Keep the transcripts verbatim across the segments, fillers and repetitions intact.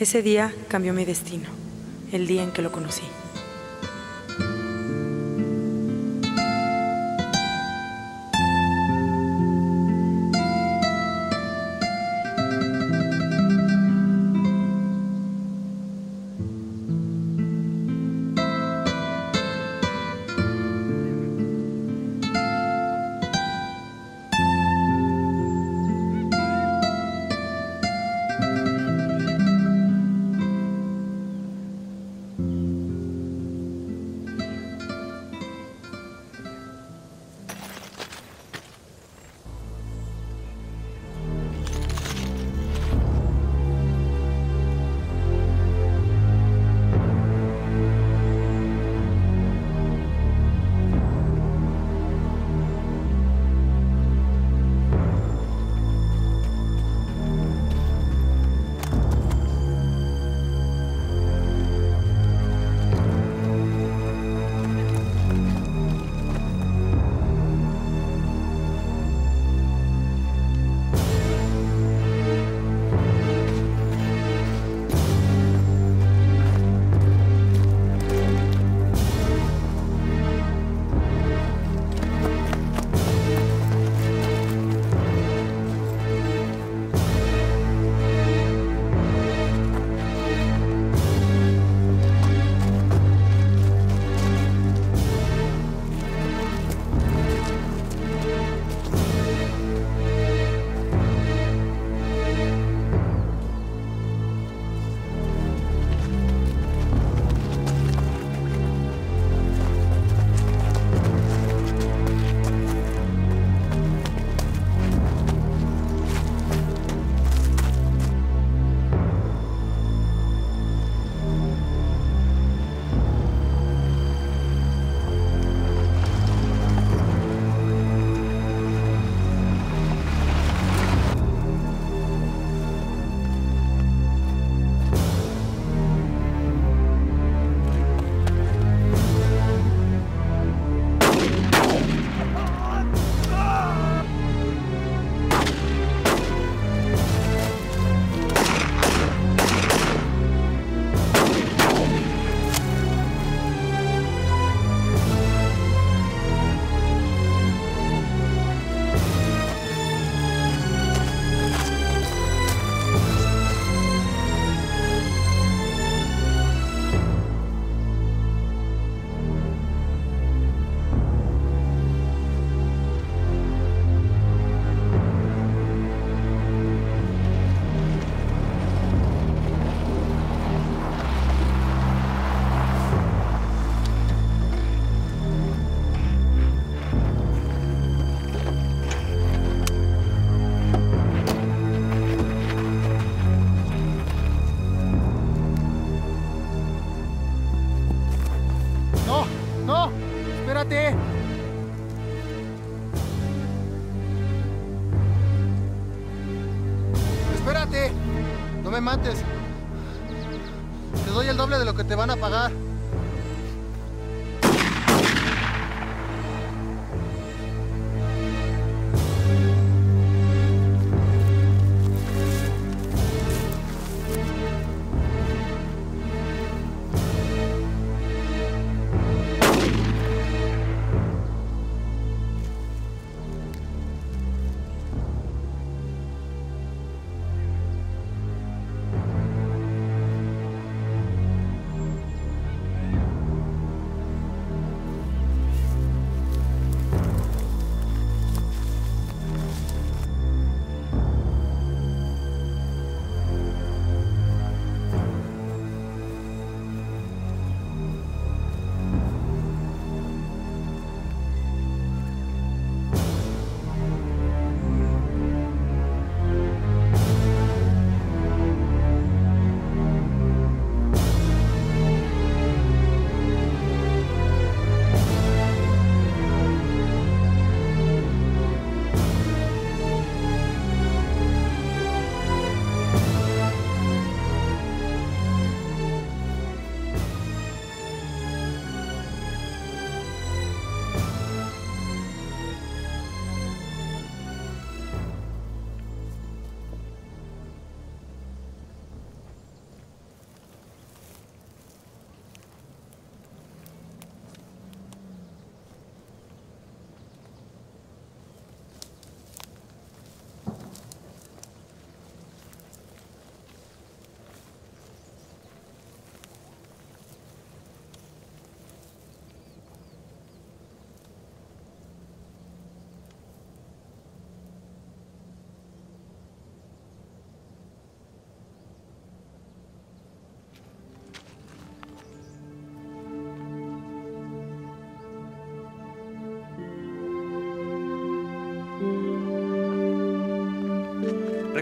Ese día cambió mi destino, el día en que lo conocí. Espérate, no me mates. Te doy el doble de lo que te van a pagar.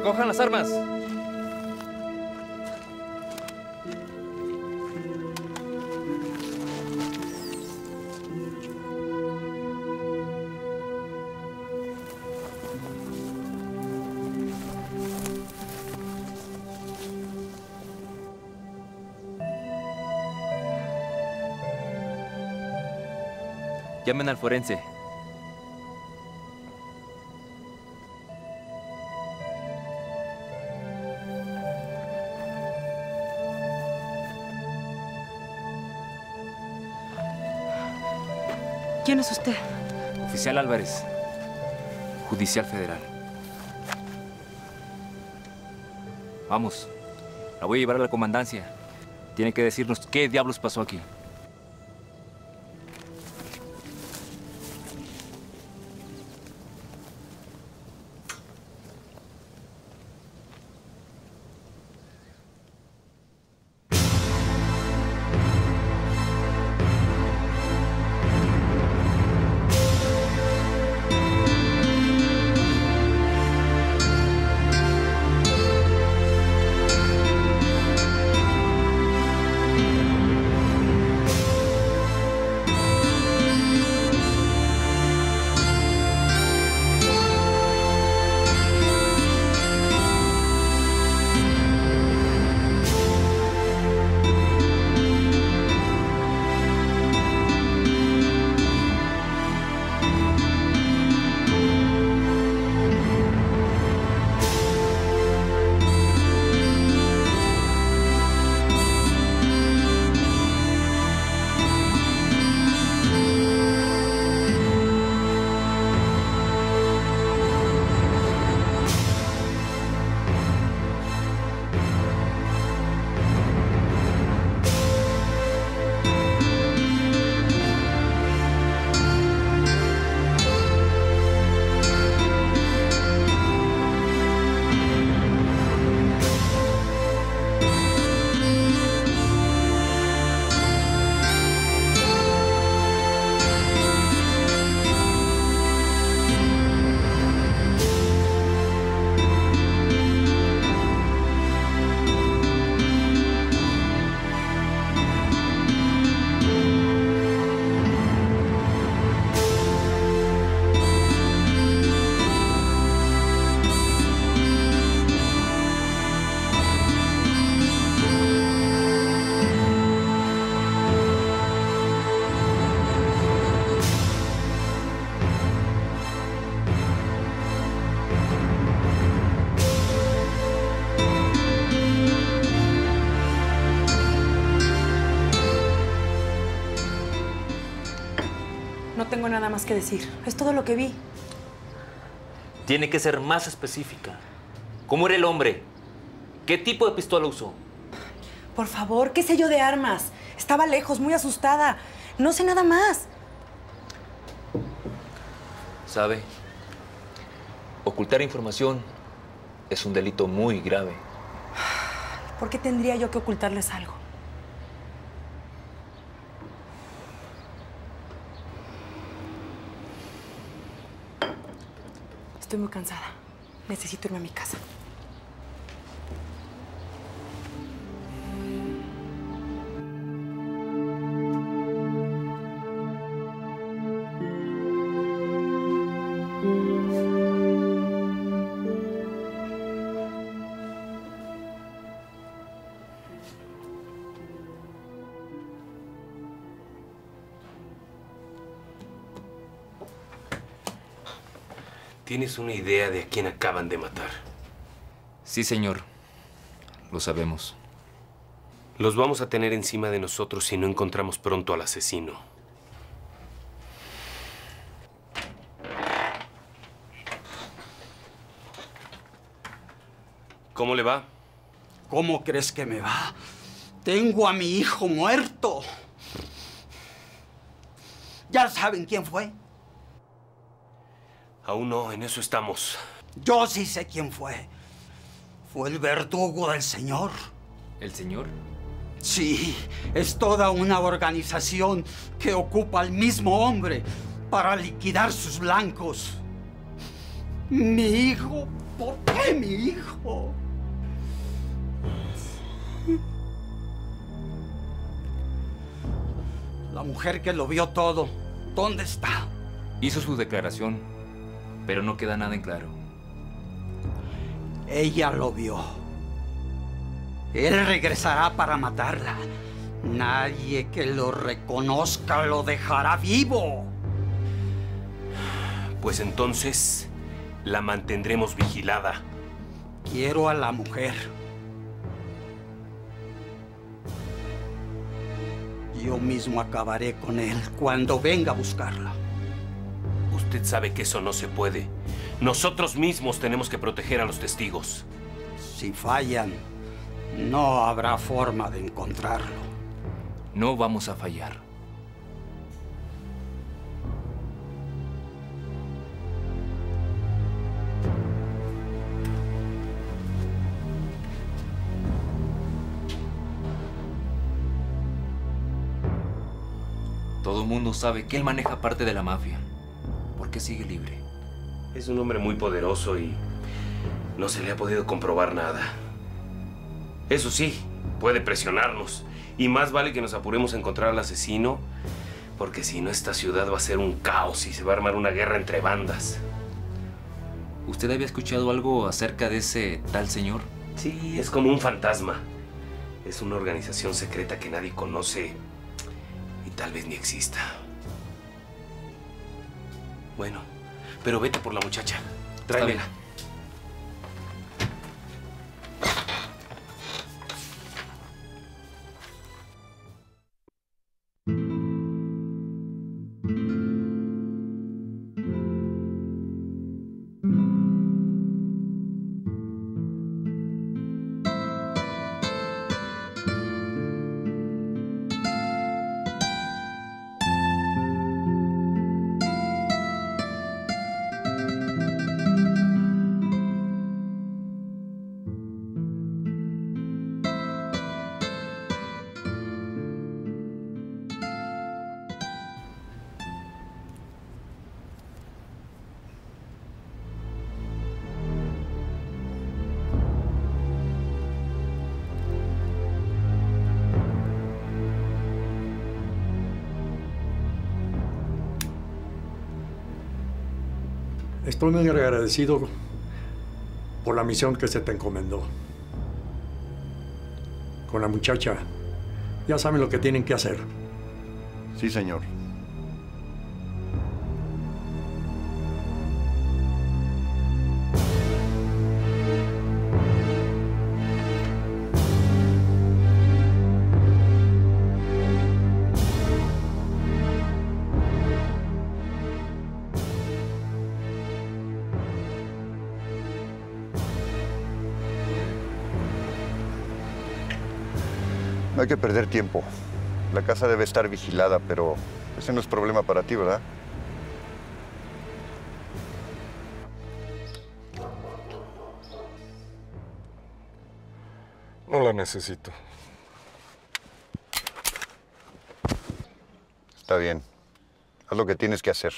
Recojan las armas. Llamen al forense. ¿Quién es usted? Oficial Álvarez, Judicial Federal. Vamos, la voy a llevar a la comandancia. Tiene que decirnos qué diablos pasó aquí. No tengo nada más que decir. Es todo lo que vi. Tiene que ser más específica. ¿Cómo era el hombre? ¿Qué tipo de pistola usó? Por favor, ¿qué sé yo de armas? Estaba lejos, muy asustada. No sé nada más. ¿Sabe? Ocultar información es un delito muy grave. ¿Por qué tendría yo que ocultarles algo? Estoy muy cansada. Necesito irme a mi casa. ¿Tienes una idea de a quién acaban de matar? Sí, señor. Lo sabemos. Los vamos a tener encima de nosotros si no encontramos pronto al asesino. ¿Cómo le va? ¿Cómo crees que me va? Tengo a mi hijo muerto. ¿Ya saben quién fue? Aún no, en eso estamos. Yo sí sé quién fue. Fue el verdugo del señor. ¿El señor? Sí, es toda una organización que ocupa al mismo hombre para liquidar sus blancos. Mi hijo ¿Por qué mi hijo? La mujer que lo vio todo, ¿dónde está? Hizo su declaración, pero no queda nada en claro. Ella lo vio. Él regresará para matarla. Nadie que lo reconozca lo dejará vivo. Pues entonces la mantendremos vigilada. Quiero a la mujer. Yo mismo acabaré con él cuando venga a buscarla. Usted sabe que eso no se puede. Nosotros mismos tenemos que proteger a los testigos. Si fallan, no habrá forma de encontrarlo. No vamos a fallar. Todo el mundo sabe que él maneja parte de la mafia. ¿Por qué sigue libre? Es un hombre muy poderoso y no se le ha podido comprobar nada. Eso sí, puede presionarnos. Y más vale que nos apuremos a encontrar al asesino, porque si no, esta ciudad va a ser un caos y se va a armar una guerra entre bandas. ¿Usted había escuchado algo acerca de ese tal señor? Sí, es como un fantasma. Es una organización secreta que nadie conoce y tal vez ni exista. Bueno, pero vete por la muchacha. Tráemela. Estoy muy agradecido por la misión que se te encomendó. Con la muchacha, ya saben lo que tienen que hacer. Sí, señor. No hay que perder tiempo. La casa debe estar vigilada, pero ese no es problema para ti, ¿verdad? No la necesito. Está bien. Haz lo que tienes que hacer.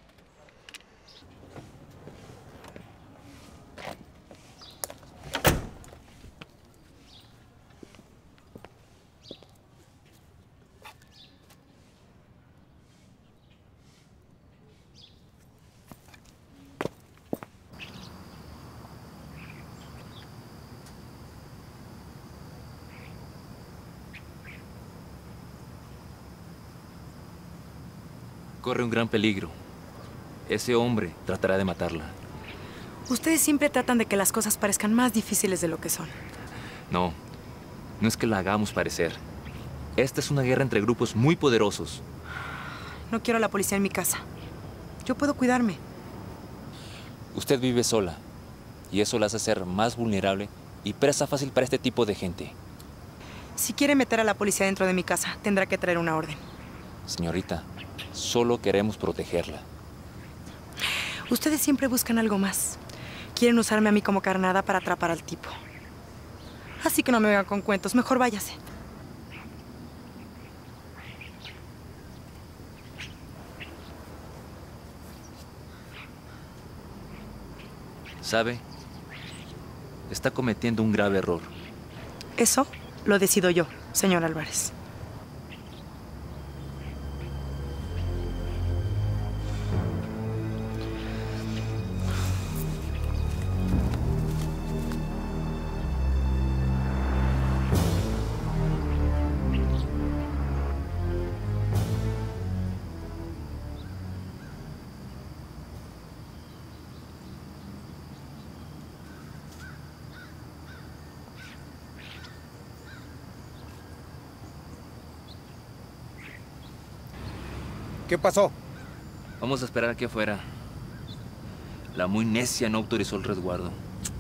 Corre un gran peligro. Ese hombre tratará de matarla. Ustedes siempre tratan de que las cosas parezcan más difíciles de lo que son. No, no es que la hagamos parecer. Esta es una guerra entre grupos muy poderosos. No quiero a la policía en mi casa. Yo puedo cuidarme. Usted vive sola y eso la hace ser más vulnerable y presa fácil para este tipo de gente. Si quiere meter a la policía dentro de mi casa, tendrá que traer una orden. Señorita, solo queremos protegerla. Ustedes siempre buscan algo más. Quieren usarme a mí como carnada para atrapar al tipo. Así que no me vengan con cuentos. Mejor váyase. ¿Sabe? está cometiendo un grave error. Eso lo decido yo, señor Álvarez. ¿Qué pasó? Vamos a esperar aquí afuera. La muy necia no autorizó el resguardo.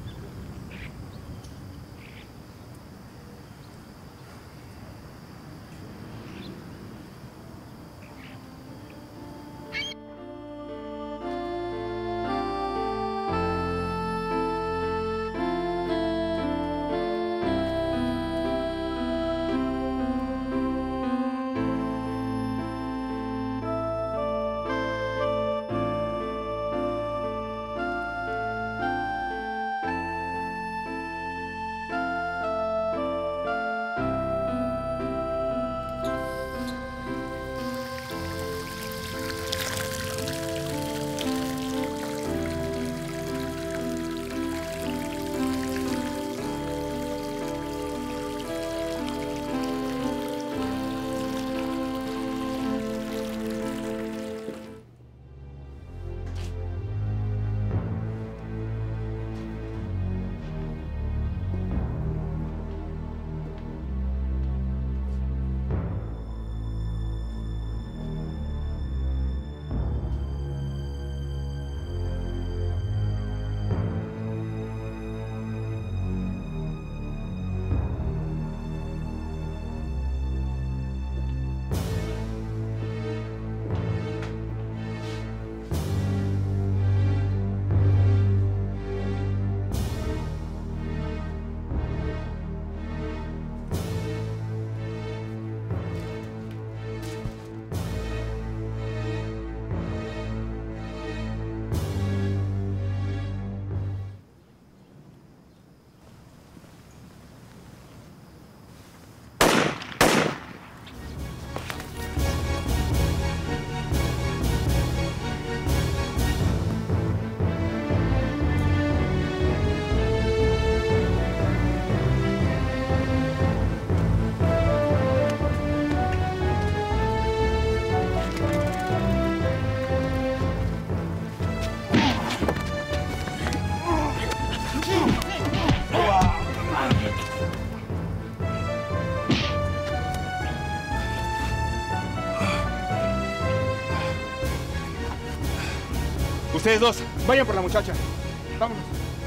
Ustedes dos, vayan por la muchacha. Vámonos.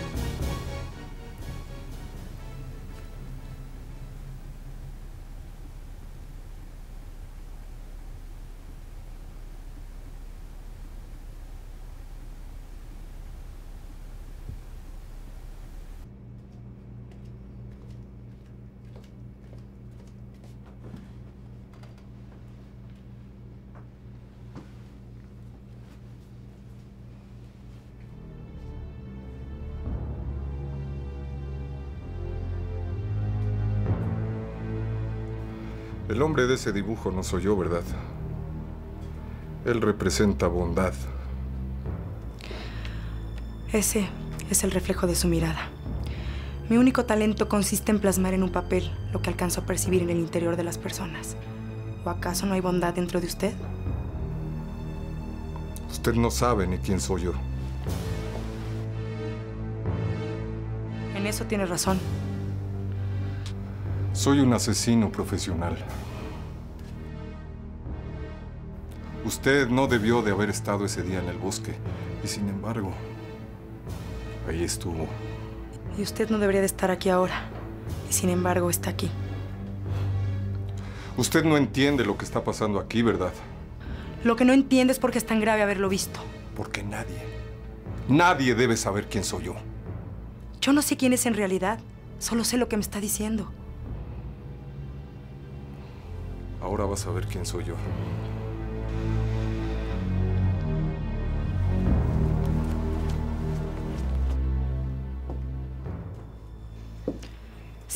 El hombre de ese dibujo no soy yo, ¿verdad? Él representa bondad. Ese es el reflejo de su mirada. Mi único talento consiste en plasmar en un papel lo que alcanzo a percibir en el interior de las personas. ¿O acaso no hay bondad dentro de usted? Usted no sabe ni quién soy yo. En eso tiene razón. Soy un asesino profesional. Usted no debió de haber estado ese día en el bosque. Y sin embargo, ahí estuvo. Y usted no debería de estar aquí ahora. Y sin embargo, está aquí. Usted no entiende lo que está pasando aquí, ¿verdad? Lo que no entiende es por qué es tan grave haberlo visto. Porque nadie, nadie debe saber quién soy yo. Yo no sé quién es en realidad. Solo sé lo que me está diciendo. Ahora vas a ver quién soy yo.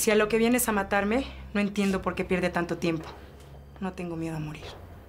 Si a lo que vienes a matarme, no entiendo por qué pierde tanto tiempo. No tengo miedo a morir.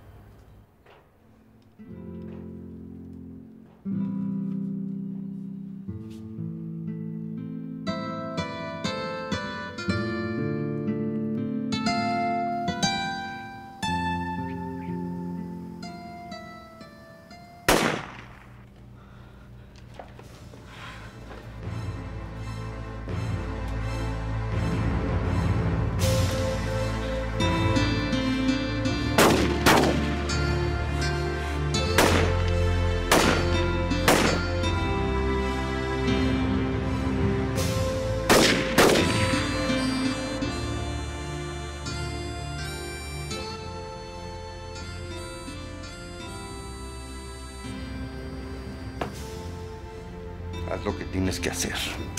Haz lo que tienes que hacer.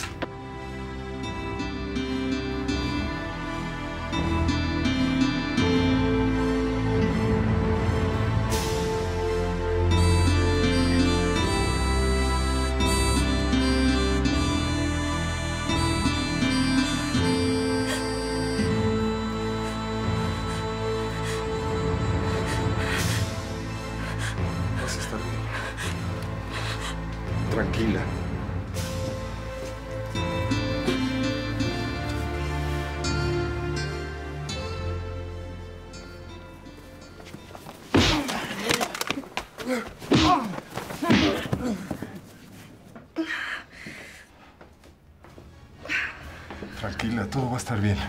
Vas a estar bien. Tranquila. Tranquila, todo va a estar bien.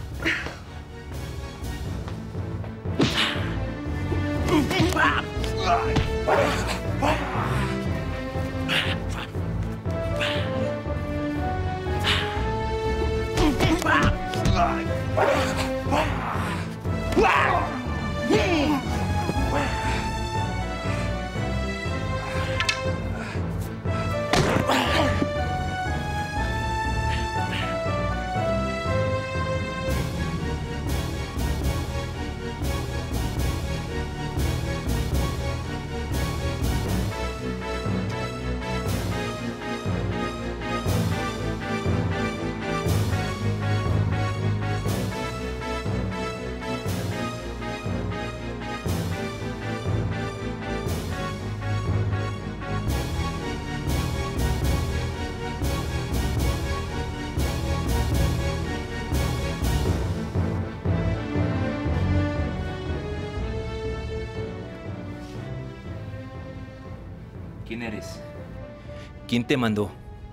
¿Quién eres? ¿Quién te mandó?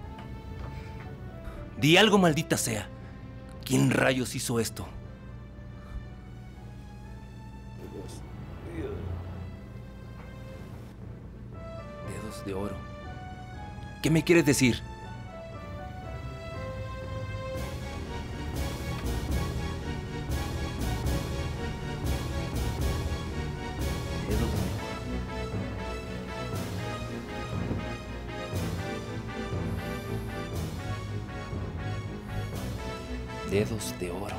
Di algo, maldita sea. ¿Quién rayos hizo esto? Dedos de oro. ¿Qué me quieres decir? Dedos de oro. Dedos de oro.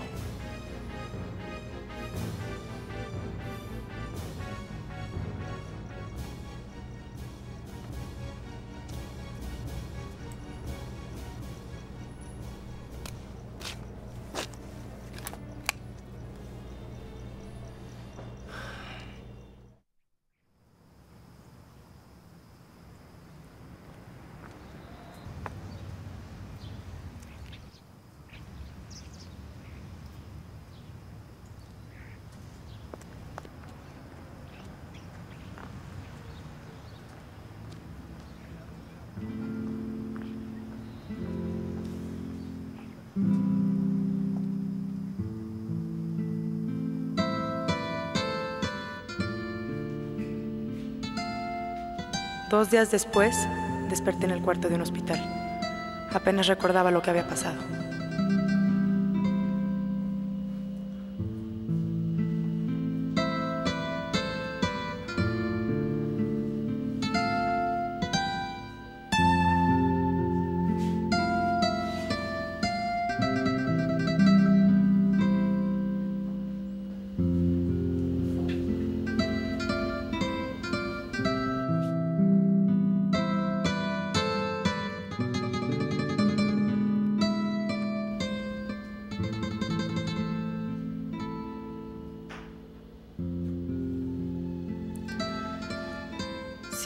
Dos días después, desperté en el cuarto de un hospital. Apenas recordaba lo que había pasado.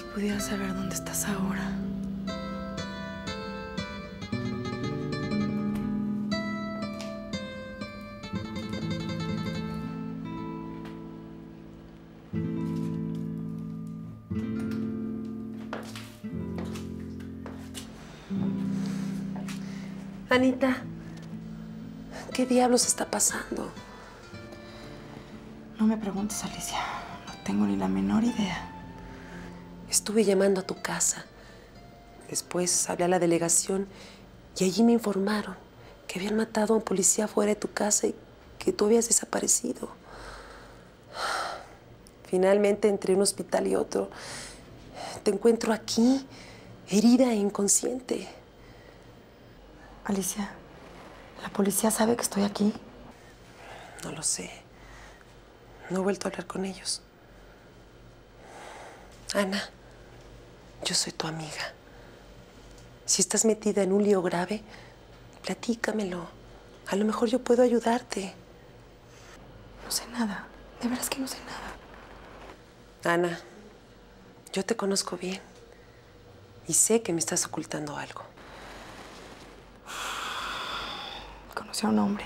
pudiera saber dónde estás ahora. Anita, ¿qué diablos está pasando? No me preguntes, Alicia. No tengo ni la menor idea. Estuve llamando a tu casa. Después hablé a la delegación y allí me informaron que habían matado a un policía fuera de tu casa y que tú habías desaparecido. Finalmente, entre un hospital y otro, te encuentro aquí, herida e inconsciente. Alicia, ¿la policía sabe que estoy aquí? No lo sé. No he vuelto a hablar con ellos. Ana, yo soy tu amiga. Si estás metida en un lío grave, platícamelo. A lo mejor yo puedo ayudarte. No sé nada. De veras que no sé nada. Ana, yo te conozco bien. Y sé que me estás ocultando algo. Conocí a un hombre.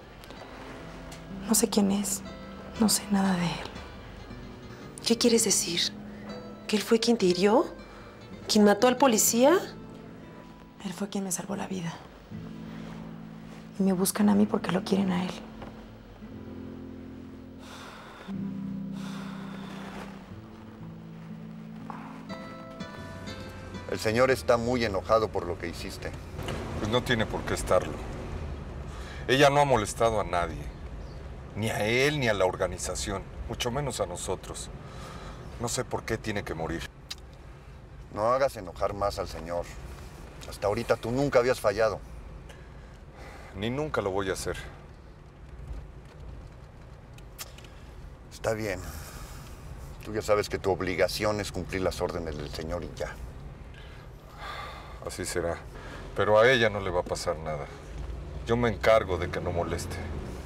No sé quién es. No sé nada de él. ¿Qué quieres decir? ¿Que él fue quien te hirió? ¿Quien mató al policía? Él fue quien me salvó la vida. Y me buscan a mí porque lo quieren a él. El señor está muy enojado por lo que hiciste. Pues no tiene por qué estarlo. Ella no ha molestado a nadie. Ni a él, ni a la organización. Mucho menos a nosotros. No sé por qué tiene que morir. No hagas enojar más al señor. Hasta ahorita tú nunca habías fallado. Ni nunca lo voy a hacer. Está bien. Tú ya sabes que tu obligación es cumplir las órdenes del señor y ya. Así será. Pero a ella no le va a pasar nada. Yo me encargo de que no moleste.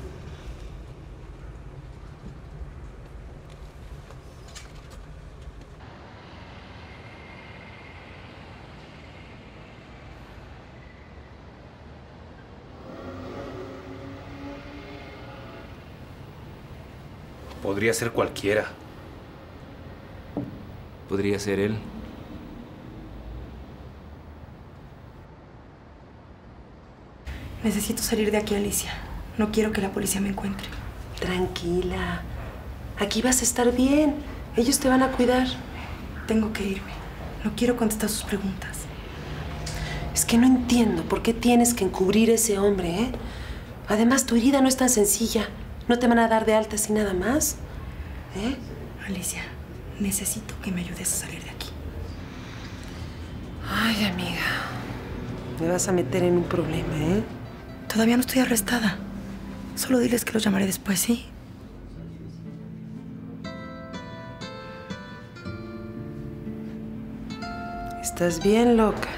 Podría ser cualquiera. Podría ser él. Necesito salir de aquí, Alicia. No quiero que la policía me encuentre. Tranquila. Aquí vas a estar bien. Ellos te van a cuidar. Tengo que irme. No quiero contestar sus preguntas. Es que no entiendo por qué tienes que encubrir a ese hombre, ¿eh? Además, tu herida no es tan sencilla. No te van a dar de alta así nada más, ¿eh? Alicia, necesito que me ayudes a salir de aquí. Ay, amiga. Me vas a meter en un problema, ¿eh? Todavía no estoy arrestada. Solo diles que los llamaré después, ¿sí? Estás bien loca.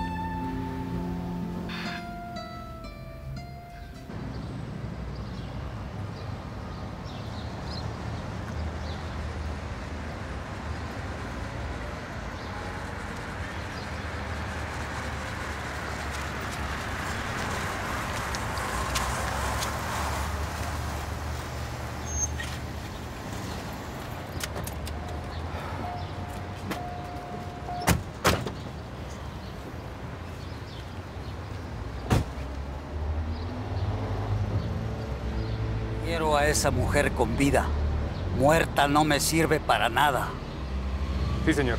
Quiero a esa mujer con vida. Muerta no me sirve para nada. Sí, señor.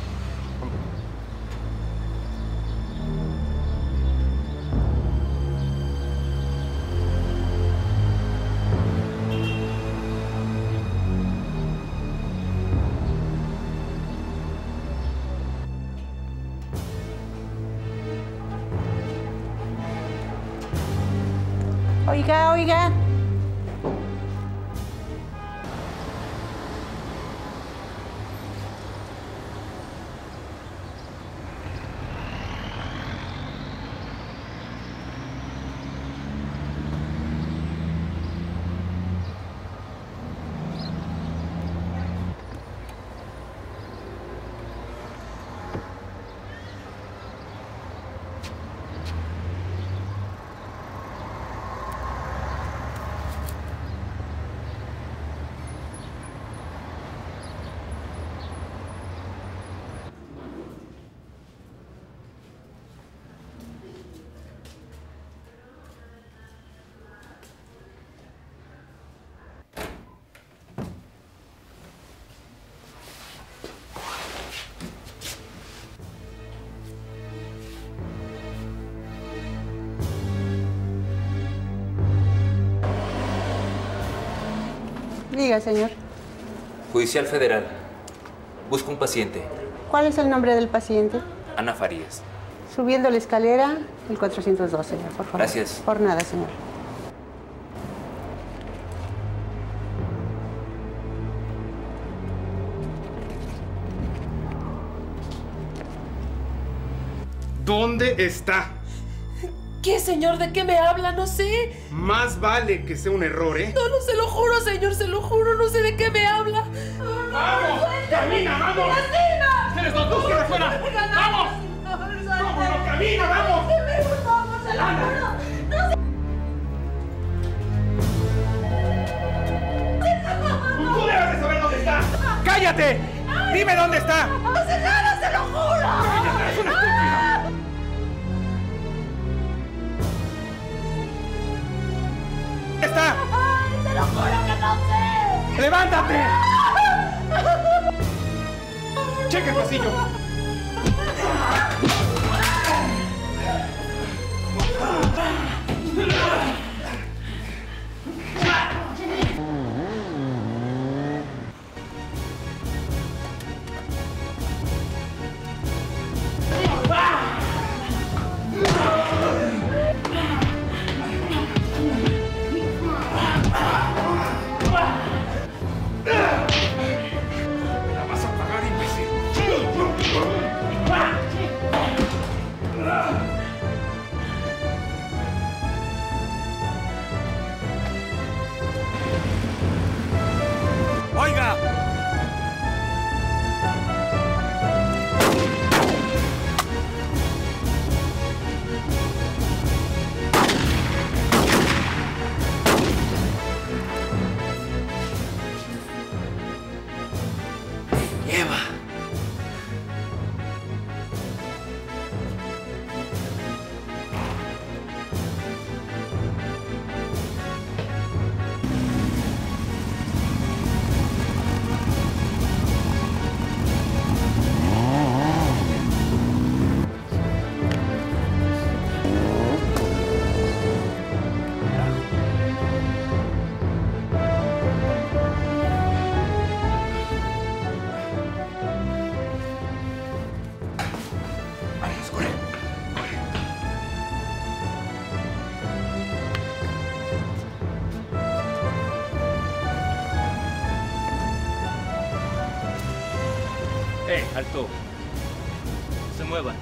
Oiga, oiga. Diga, señor. Judicial Federal. Busco un paciente. ¿Cuál es el nombre del paciente? Ana Farías. Subiendo la escalera, el cuatrocientos dos, señor, por favor. Gracias. Por nada, señor. ¿Dónde está? ¿Qué, señor? ¿De qué me habla? No sé. Más vale que sea un error, ¿eh? No, no, se lo juro, señor, se lo juro. No sé de qué me habla. ¡Vamos! ¡Camina, vamos! ¡Lastima! ¡Se les va a buscar afuera! ¡Vamos! ¡Vámonos, camina, vamos! ¡Vamos, se lo juro! ¡Tú debes de saber dónde está! ¡Cállate! ¡Dime dónde está! ¡No, señora, se lo juro! ¡Es una estúpida! ¿Dónde está? ¡Ay, se lo juro que no sé! ¡Levántate! ¡Checa el pasillo! ¡Oiga! Eva. ¡Eh, alto! No se muevan.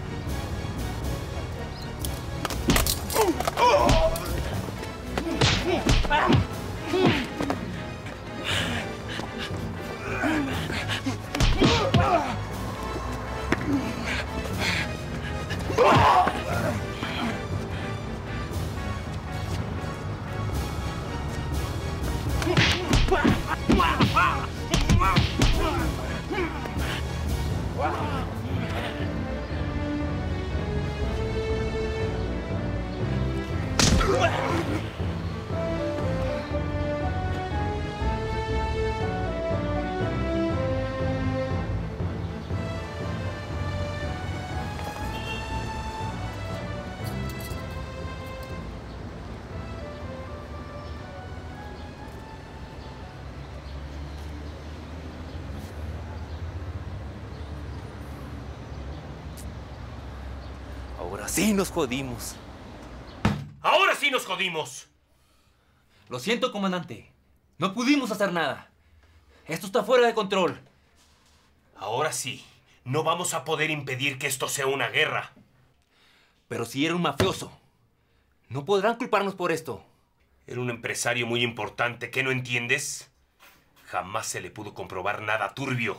Ahora sí nos jodimos. ¡Ahora sí nos jodimos! Lo siento, comandante. No pudimos hacer nada. Esto está fuera de control. Ahora sí. No vamos a poder impedir que esto sea una guerra. Pero si era un mafioso, no podrán culparnos por esto. Era un empresario muy importante. ¿Qué no entiendes? Jamás se le pudo comprobar nada turbio.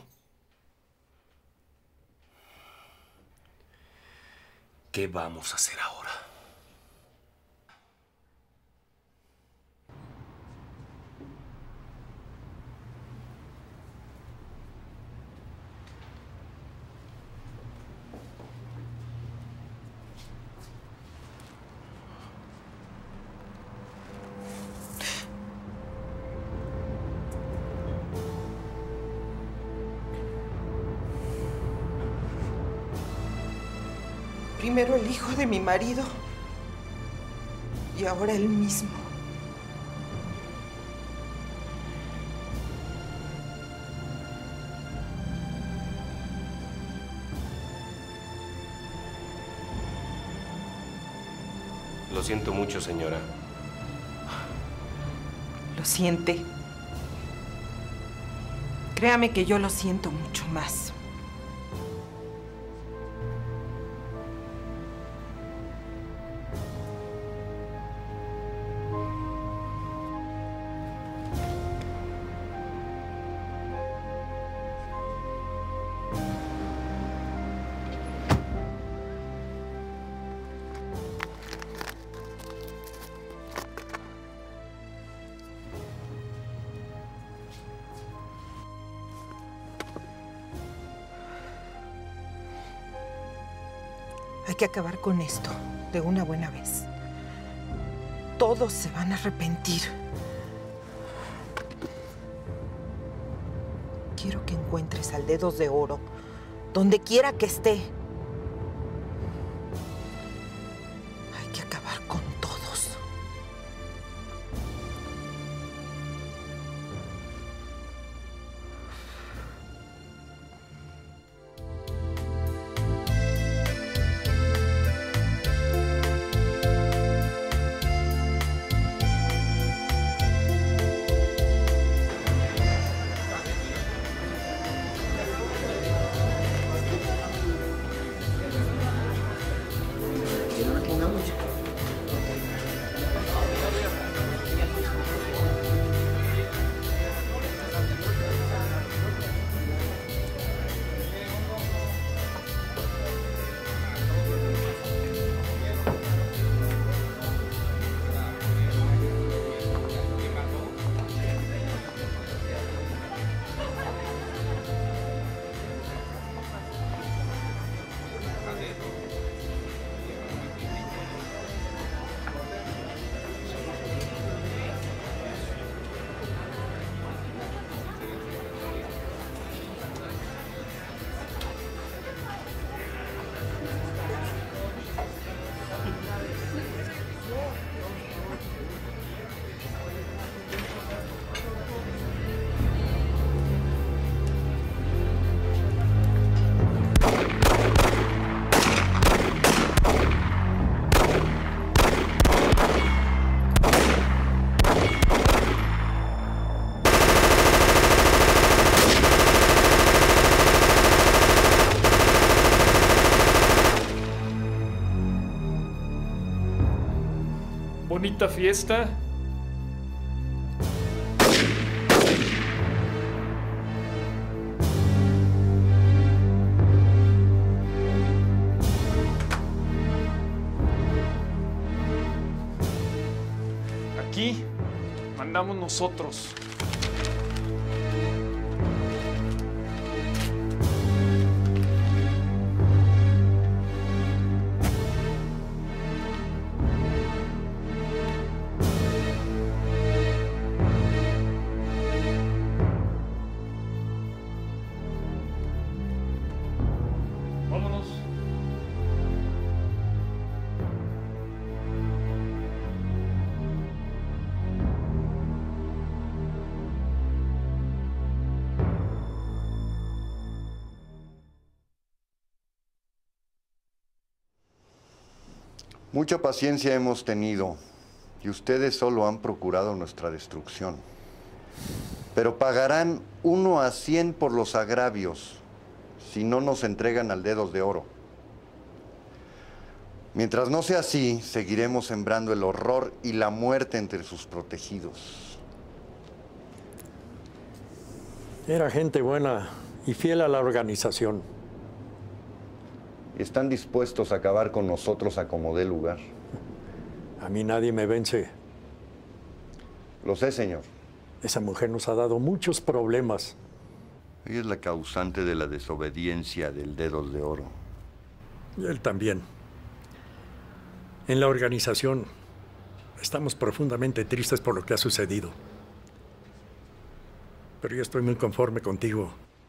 ¿Qué vamos a hacer ahora? Primero el hijo de mi marido y ahora él mismo. Lo siento mucho, señora. ¿Lo siente? Créame que yo lo siento mucho más. Hay que acabar con esto de una buena vez. Todos se van a arrepentir. Quiero que encuentres al Dedos de Oro, donde quiera que esté. Hay que acabar con todos. Bonita fiesta. Aquí mandamos nosotros. Vámonos. Mucha paciencia hemos tenido y ustedes solo han procurado nuestra destrucción. Pero pagarán uno a cien por los agravios si no nos entregan al Dedos de Oro. Mientras no sea así, seguiremos sembrando el horror y la muerte entre sus protegidos. Era gente buena y fiel a la organización. Están dispuestos a acabar con nosotros a como dé lugar. A mí nadie me vence. Lo sé, señor. Esa mujer nos ha dado muchos problemas. Ella es la causante de la desobediencia del Dedos de Oro. Y él también. En la organización estamos profundamente tristes por lo que ha sucedido. Pero yo estoy muy conforme contigo.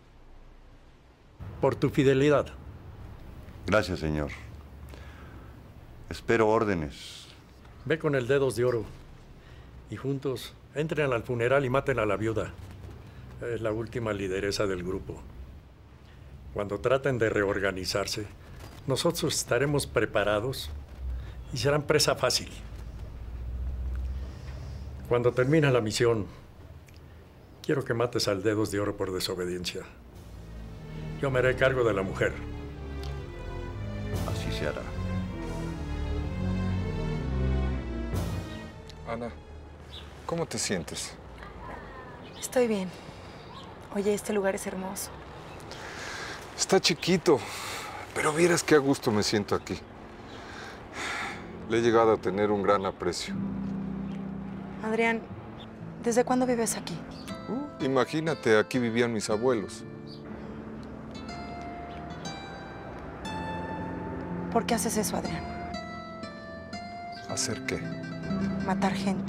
Por tu fidelidad. Gracias, señor. Espero órdenes. Ve con el Dedos de Oro. Y juntos entren al funeral y maten a la viuda. Es la última lideresa del grupo. Cuando traten de reorganizarse, nosotros estaremos preparados y serán presa fácil. Cuando termine la misión, quiero que mates al Dedos de Oro por desobediencia. Yo me haré cargo de la mujer. Así se hará. Ana, ¿cómo te sientes? Estoy bien. Oye, este lugar es hermoso. Está chiquito, pero vieras qué a gusto me siento aquí. Le he llegado a tener un gran aprecio. Adrián, ¿desde cuándo vives aquí? Uh, imagínate, aquí vivían mis abuelos. ¿Por qué haces eso, Adrián? ¿Hacer qué? Matar gente.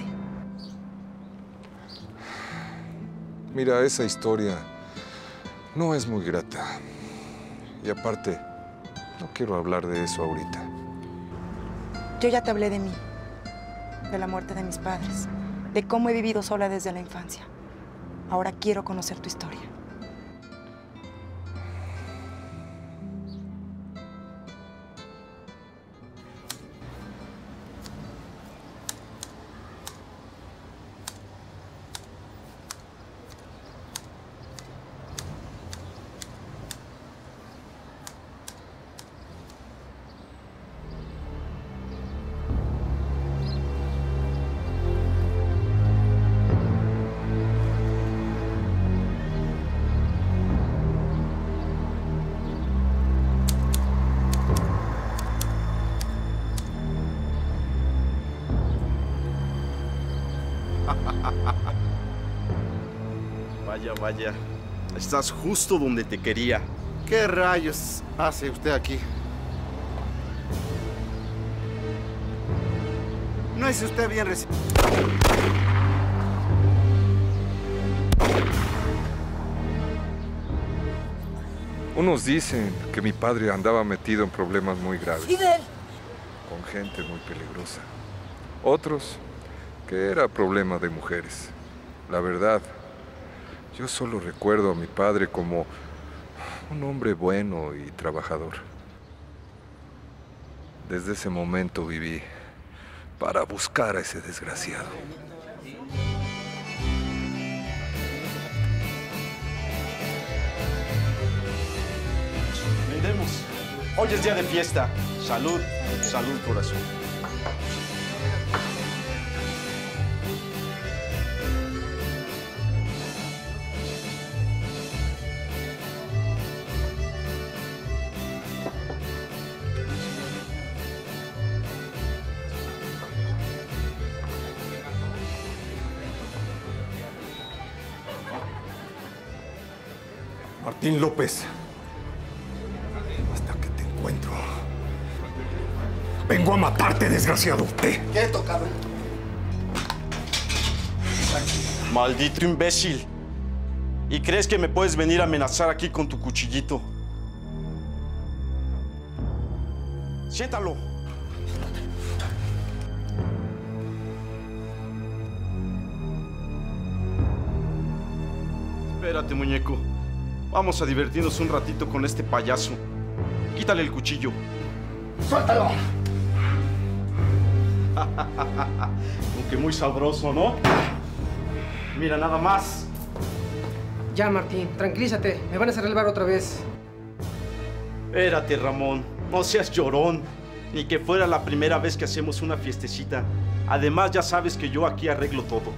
Mira, esa historia no es muy grata. Y aparte, no quiero hablar de eso ahorita. Yo ya te hablé de mí, de la muerte de mis padres, de cómo he vivido sola desde la infancia. Ahora quiero conocer tu historia. Vaya, vaya. Estás justo donde te quería. ¿Qué rayos hace usted aquí? No es usted bien recibido. Unos dicen que mi padre andaba metido en problemas muy graves. ¡Fidel! Con gente muy peligrosa. Otros que era problema de mujeres. La verdad, yo solo recuerdo a mi padre como un hombre bueno y trabajador. Desde ese momento viví para buscar a ese desgraciado. Brindemos. Hoy es día de fiesta. Salud, salud, corazón. Martín López. Hasta que te encuentro. Vengo a matarte, desgraciado. ¿Qué? Quieto, cabrón. Maldito imbécil. ¿Y crees que me puedes venir a amenazar aquí con tu cuchillito? Siéntalo. Espérate, muñeco. Vamos a divertirnos un ratito con este payaso. Quítale el cuchillo. ¡Suéltalo! Aunque muy sabroso, ¿no? Mira, nada más. Ya, Martín, tranquilízate. Me van a hacer el bar otra vez. Espérate, Ramón. No seas llorón. Ni que fuera la primera vez que hacemos una fiestecita. Además, ya sabes que yo aquí arreglo todo.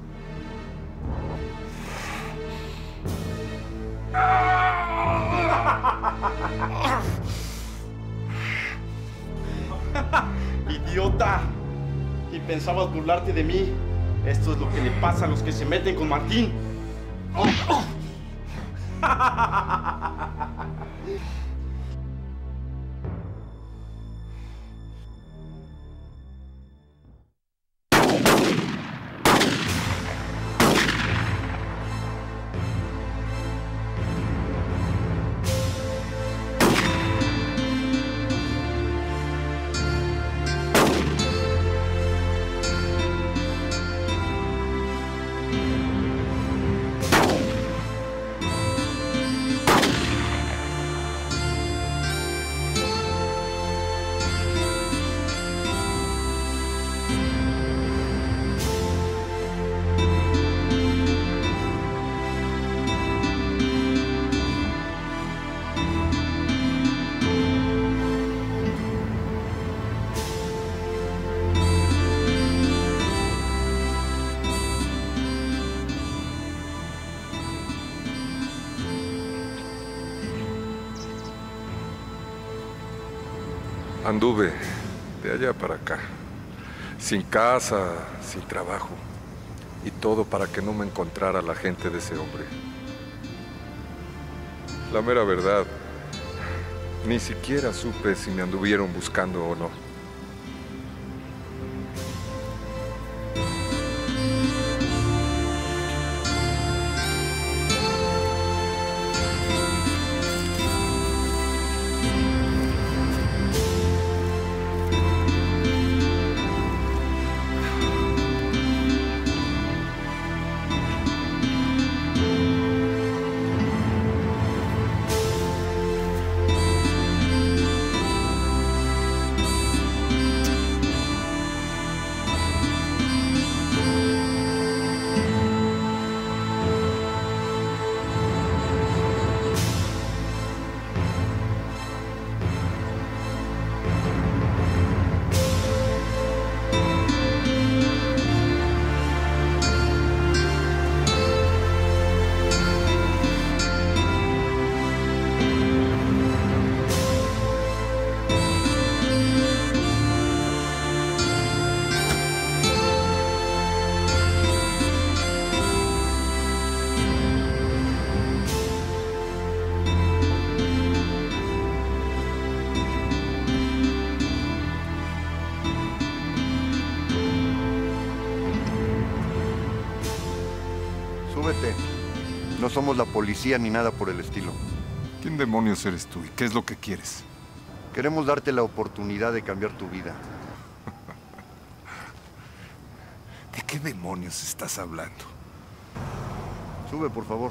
¡Idiota! ¿Y pensabas burlarte de mí? Esto es lo que le pasa a los que se meten con Martín. Anduve de allá para acá, sin casa, sin trabajo, y todo para que no me encontrara la gente de ese hombre. La mera verdad, ni siquiera supe si me anduvieron buscando o no. Súbete. No somos la policía ni nada por el estilo. ¿Quién demonios eres tú y qué es lo que quieres? Queremos darte la oportunidad de cambiar tu vida. ¿De qué demonios estás hablando? Sube, por favor.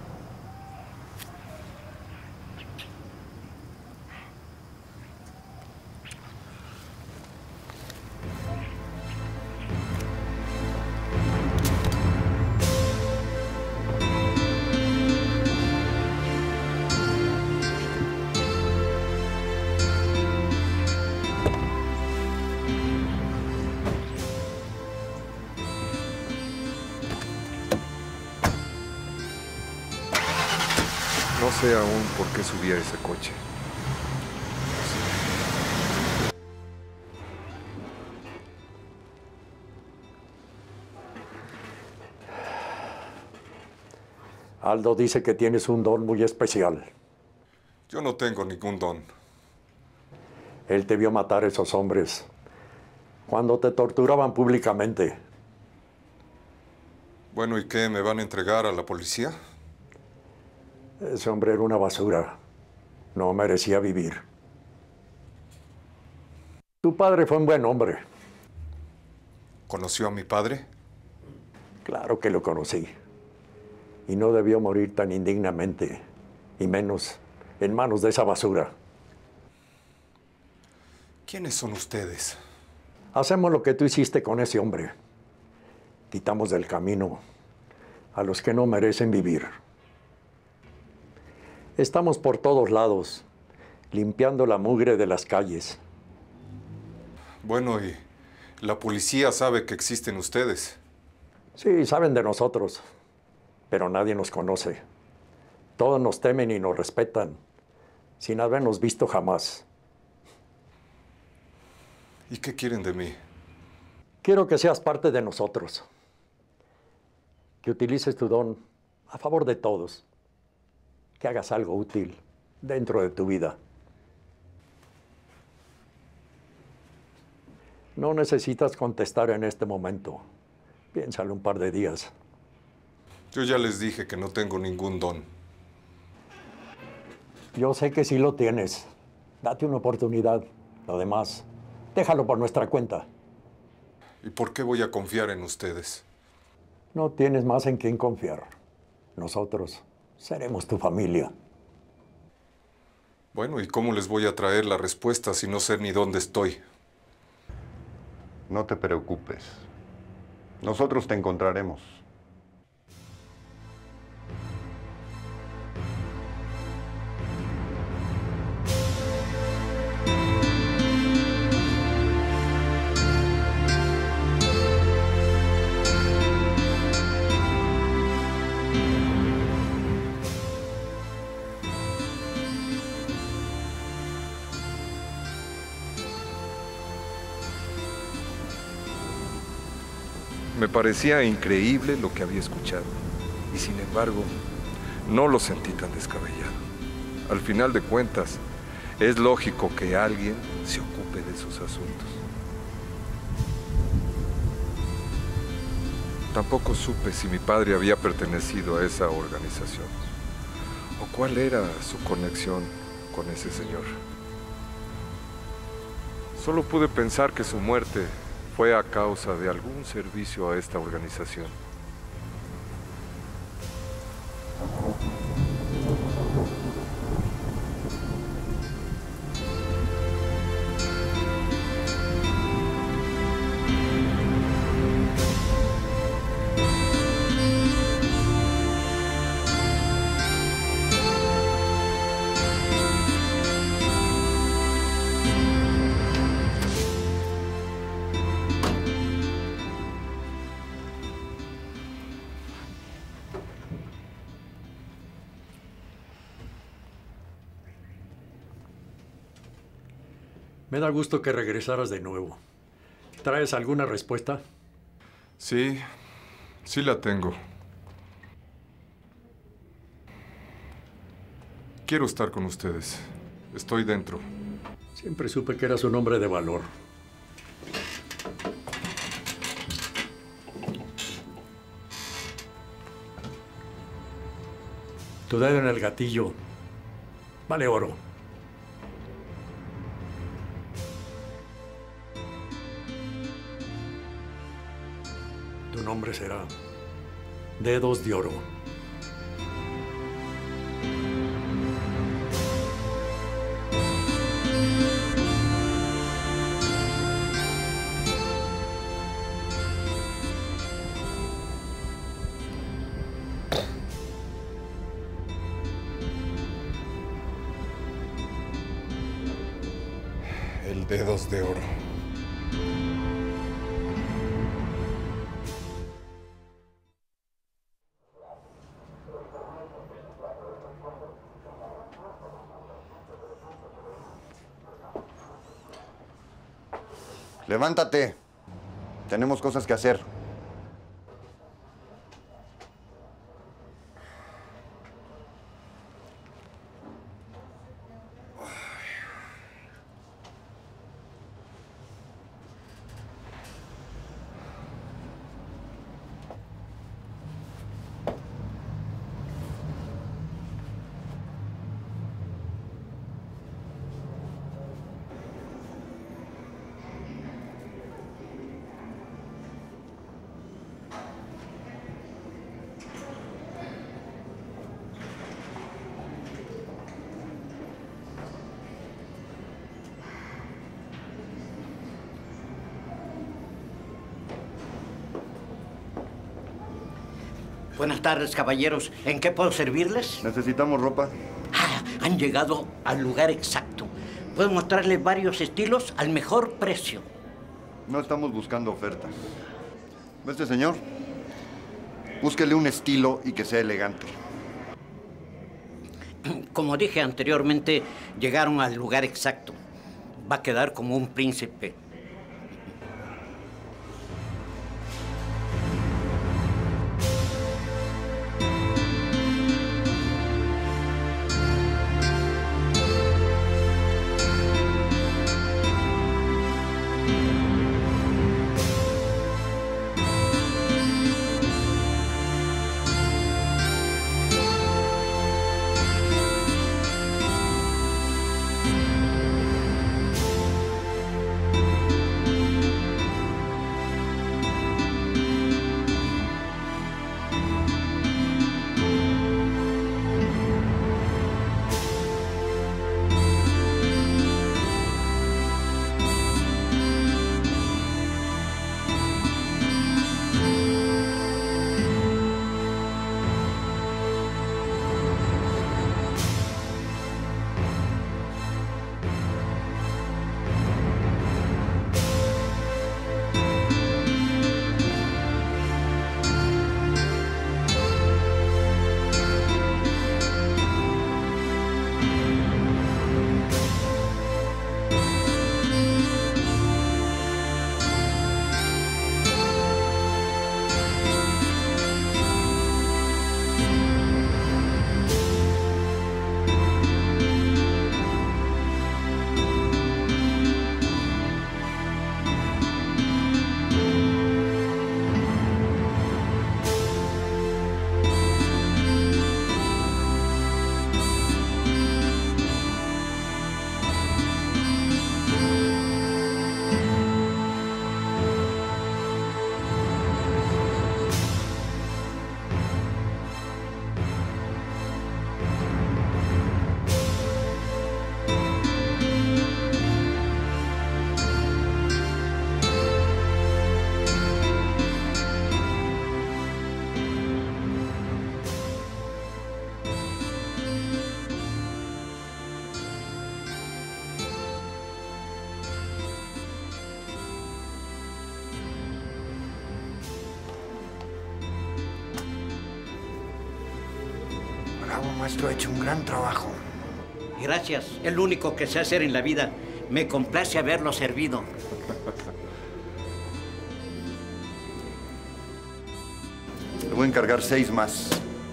No sé aún por qué subí a ese coche. Aldo dice que tienes un don muy especial. Yo no tengo ningún don. Él te vio matar a esos hombres cuando te torturaban públicamente. Bueno, ¿y qué? ¿Me van a entregar a la policía? Ese hombre era una basura. No merecía vivir. Tu padre fue un buen hombre. ¿Conoció a mi padre? Claro que lo conocí. Y no debió morir tan indignamente, y menos en manos de esa basura. ¿Quiénes son ustedes? Hacemos lo que tú hiciste con ese hombre. Quitamos del camino a los que no merecen vivir. Estamos por todos lados, limpiando la mugre de las calles. Bueno, ¿y la policía sabe que existen ustedes? Sí, saben de nosotros, pero nadie nos conoce. Todos nos temen y nos respetan, sin habernos visto jamás. ¿Y qué quieren de mí? Quiero que seas parte de nosotros. Que utilices tu don a favor de todos. Que hagas algo útil dentro de tu vida. No necesitas contestar en este momento. Piénsalo un par de días. Yo ya les dije que no tengo ningún don. Yo sé que sí lo tienes. Date una oportunidad. Lo demás, déjalo por nuestra cuenta. ¿Y por qué voy a confiar en ustedes? No tienes más en quién confiar. Nosotros seremos tu familia. Bueno, ¿y cómo les voy a traer la respuesta si no sé ni dónde estoy? No te preocupes. Nosotros te encontraremos. Me parecía increíble lo que había escuchado. Y sin embargo, no lo sentí tan descabellado. Al final de cuentas, es lógico que alguien se ocupe de sus asuntos. Tampoco supe si mi padre había pertenecido a esa organización o cuál era su conexión con ese señor. Solo pude pensar que su muerte fue a causa de algún servicio a esta organización. Me da gusto que regresaras de nuevo. ¿Traes alguna respuesta? Sí, sí la tengo. Quiero estar con ustedes. Estoy dentro. Siempre supe que eras un hombre de valor. Tu dedo en el gatillo vale oro. Tu nombre será Dedos de Oro. El Dedos de Oro. Levántate. Tenemos cosas que hacer. Buenas tardes, caballeros. ¿En qué puedo servirles? Necesitamos ropa. Ah, han llegado al lugar exacto. Puedo mostrarles varios estilos al mejor precio. No estamos buscando ofertas. Este señor, búsquele un estilo y que sea elegante. Como dije anteriormente, llegaron al lugar exacto. Va a quedar como un príncipe. Bravo, maestro, ha hecho un gran trabajo. Gracias. Es lo único que sé hacer en la vida. Me complace haberlo servido. Le voy a encargar seis más.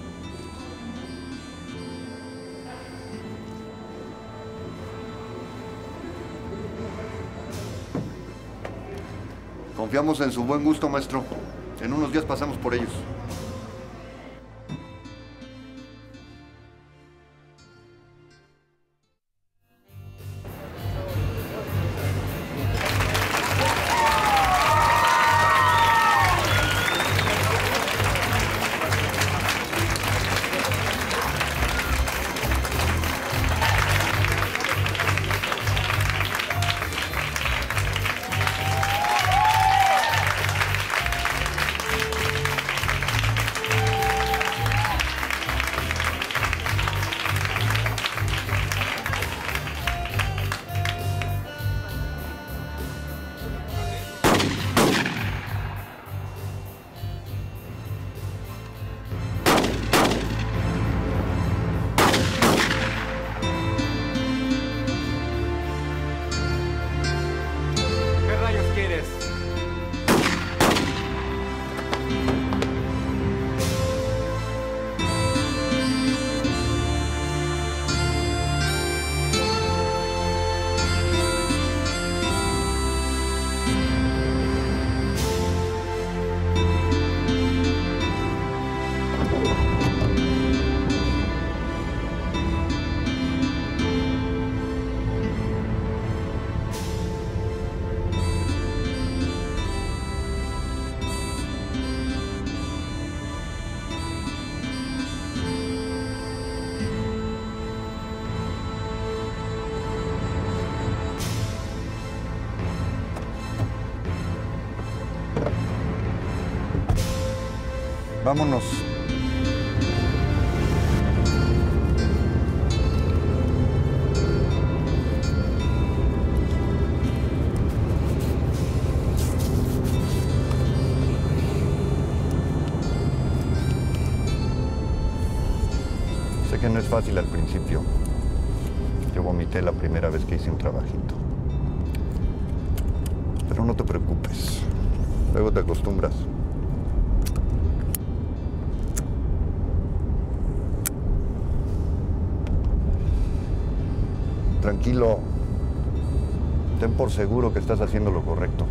Confiamos en su buen gusto, maestro. En unos días pasamos por ellos. Vámonos. Sé que no es fácil al principio. Yo vomité la primera vez que hice un trabajito. Pero no te preocupes. Luego te acostumbras. Tranquilo. Ten por seguro que estás haciendo lo correcto.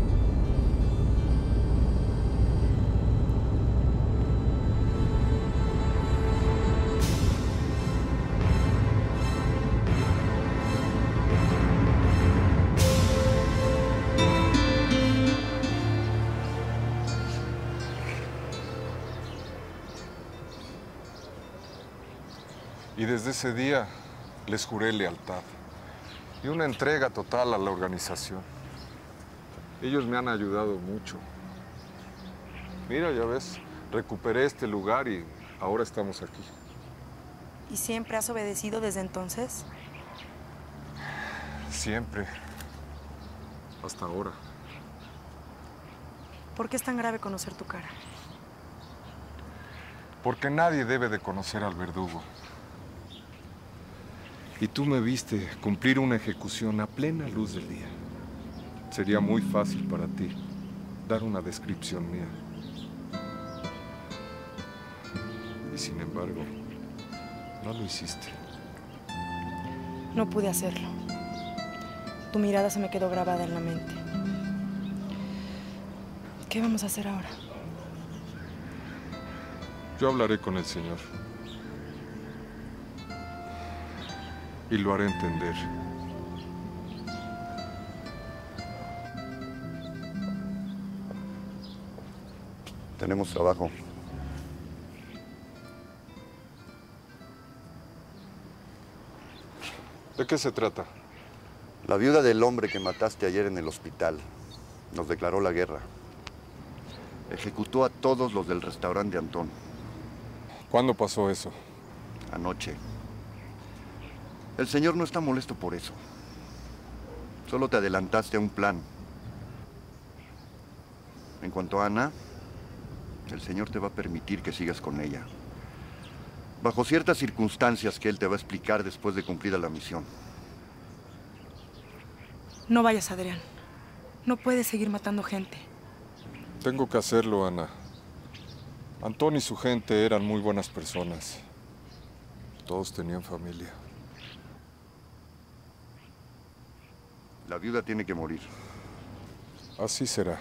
Y desde ese día les juré lealtad y una entrega total a la organización. Ellos me han ayudado mucho. Mira, ya ves, recuperé este lugar y ahora estamos aquí. ¿Y siempre has obedecido desde entonces? Siempre. Hasta ahora. ¿Por qué es tan grave conocer tu cara? Porque nadie debe de conocer al verdugo. Y tú me viste cumplir una ejecución a plena luz del día. Sería muy fácil para ti dar una descripción mía. Y sin embargo, no lo hiciste. No pude hacerlo. Tu mirada se me quedó grabada en la mente. ¿Qué vamos a hacer ahora? Yo hablaré con el Señor. Y lo haré entender. Tenemos trabajo. ¿De qué se trata? La viuda del hombre que mataste ayer en el hospital nos declaró la guerra. Ejecutó a todos los del restaurante de Antón. ¿Cuándo pasó eso? Anoche. El señor no está molesto por eso. Solo te adelantaste a un plan. En cuanto a Ana, el señor te va a permitir que sigas con ella. bajo ciertas circunstancias que él te va a explicar después de cumplida la misión. No vayas, Adrián. No puedes seguir matando gente. Tengo que hacerlo, Ana. Antón y su gente eran muy buenas personas. Todos tenían familia. La viuda tiene que morir. Así será.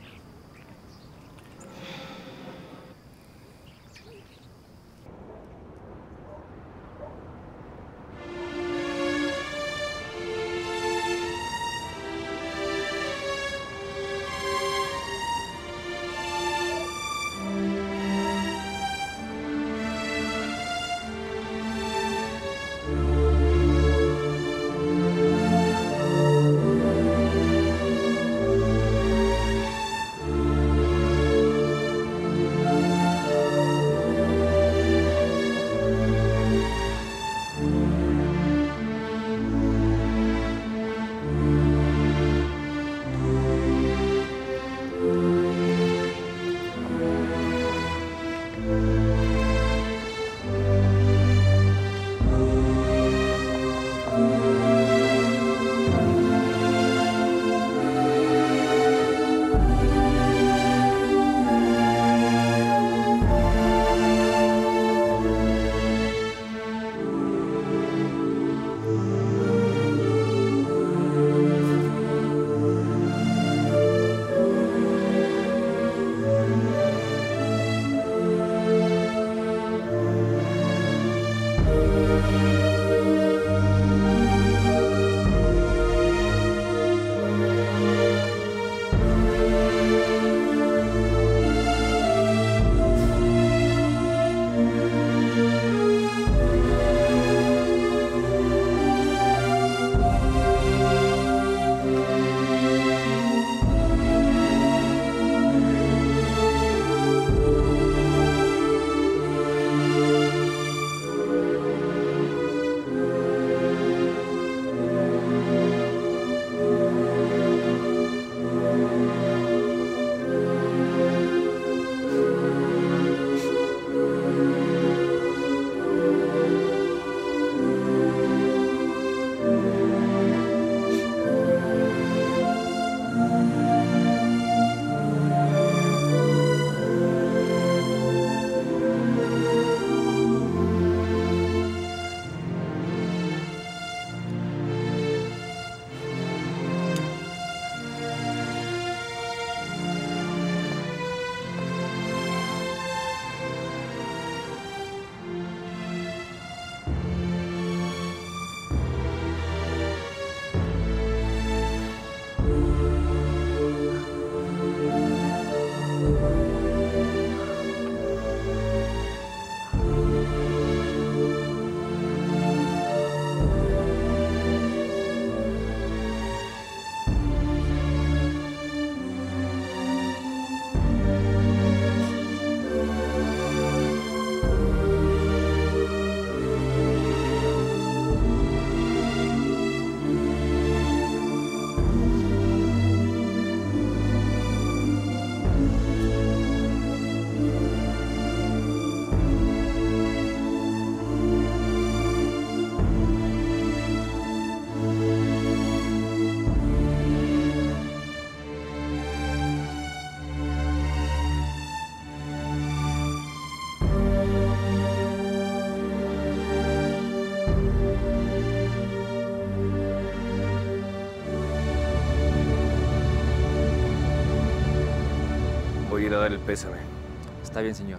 Voy a ir a dar el pésame. Está bien, señor.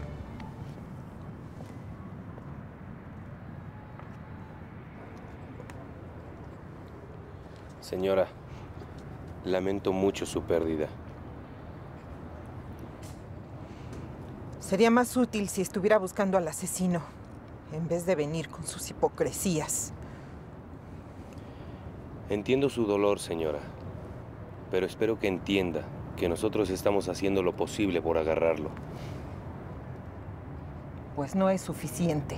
Señora, lamento mucho su pérdida. Sería más útil si estuviera buscando al asesino, en vez de venir con sus hipocresías. Entiendo su dolor, señora, pero espero que entienda que nosotros estamos haciendo lo posible por agarrarlo. Pues no es suficiente.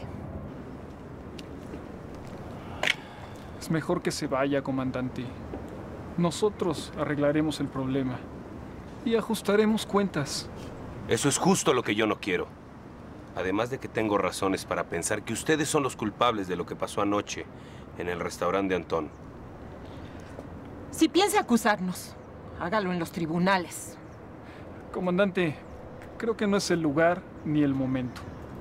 Es mejor que se vaya, comandante. Nosotros arreglaremos el problema y ajustaremos cuentas. Eso es justo lo que yo no quiero. Además de que tengo razones para pensar que ustedes son los culpables de lo que pasó anoche en el restaurante de Antón. Si piensa acusarnos, hágalo en los tribunales. Comandante, creo que no es el lugar ni el momento.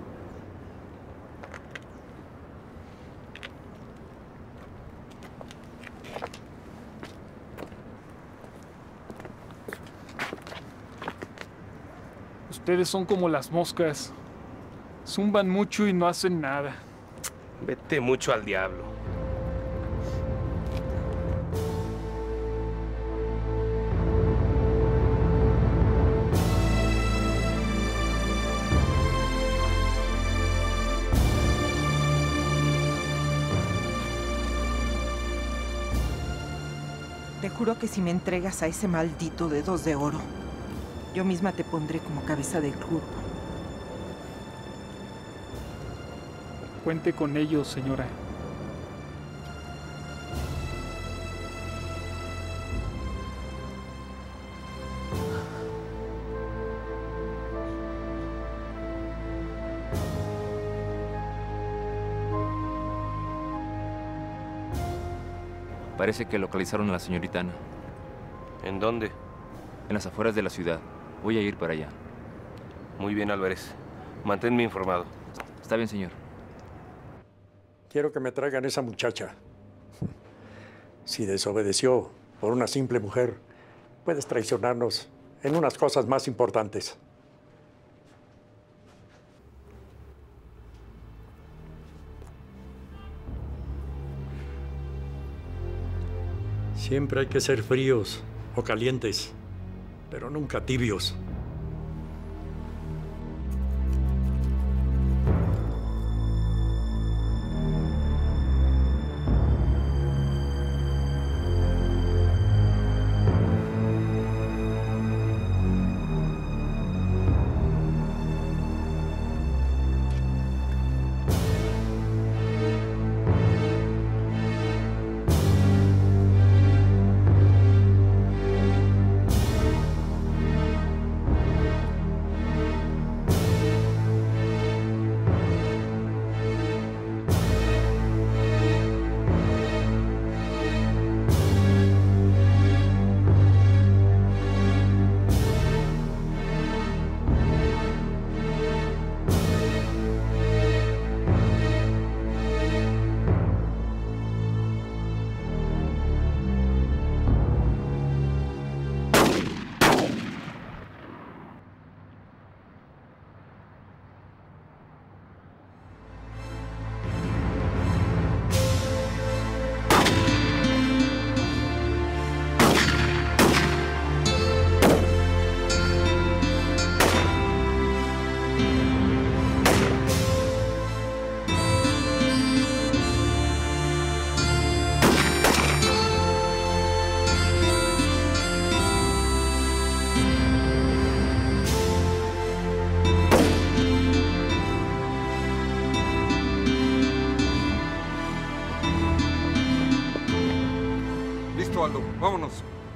Ustedes son como las moscas. Zumban mucho y no hacen nada. Vete mucho al diablo. Te juro que si me entregas a ese maldito dedos de oro, yo misma te pondré como cabeza del grupo. Cuente con ellos, señora. Parece que localizaron a la señorita Ana. ¿En dónde? En las afueras de la ciudad. Voy a ir para allá. Muy bien, Álvarez. Manténme informado. Está bien, señor. Quiero que me traigan esa muchacha. Si desobedeció por una simple mujer, puedes traicionarnos en unas cosas más importantes. Siempre hay que ser fríos o calientes, pero nunca tibios. Aldo, vámonos.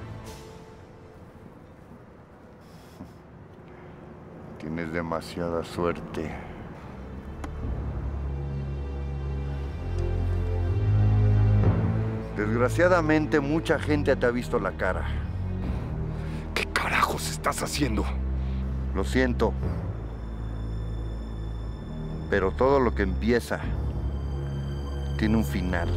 Tienes demasiada suerte. Desgraciadamente, mucha gente te ha visto la cara. ¿Qué carajos estás haciendo? Lo siento. Pero todo lo que empieza tiene un final.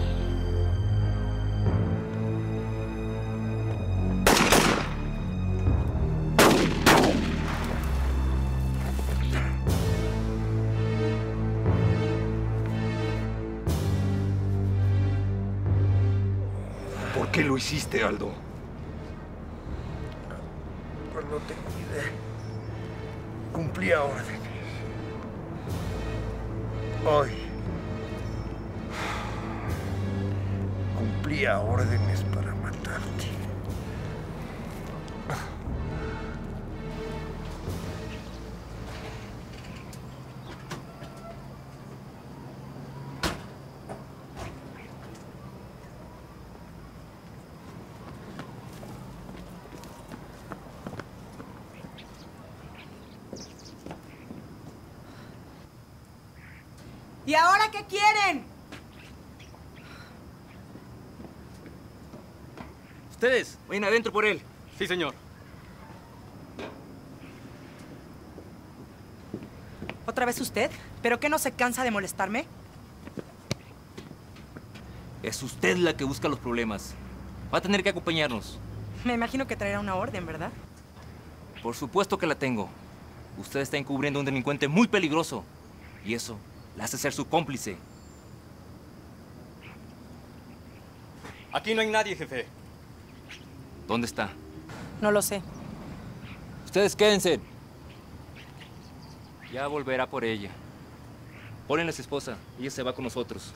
¿Por qué lo hiciste, Aldo? Cuando te cuidé, cumplía órdenes. Hoy, cumplía órdenes para matarte. ¿Y ahora qué quieren? Ustedes, vayan adentro por él. Sí, señor. ¿Otra vez usted? ¿Pero qué no se cansa de molestarme? Es usted la que busca los problemas. Va a tener que acompañarnos. Me imagino que traerá una orden, ¿verdad? Por supuesto que la tengo. Usted está encubriendo a un delincuente muy peligroso. Y eso la hace ser su cómplice. Aquí no hay nadie, jefe. ¿Dónde está? No lo sé. Ustedes quédense. Ya volverá por ella. Ponle a su esposa. Ella se va con nosotros.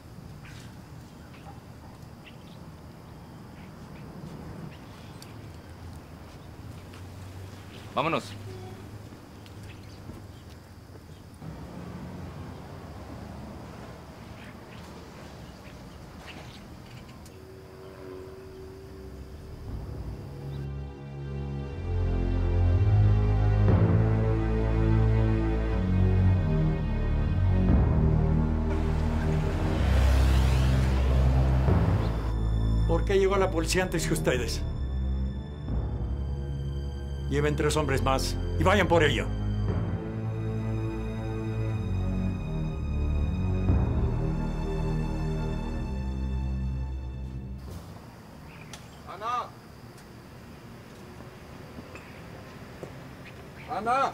Vámonos. ¿Por qué llegó la policía antes que ustedes? Lleven tres hombres más y vayan por ella. ¡Ana! ¡Ana!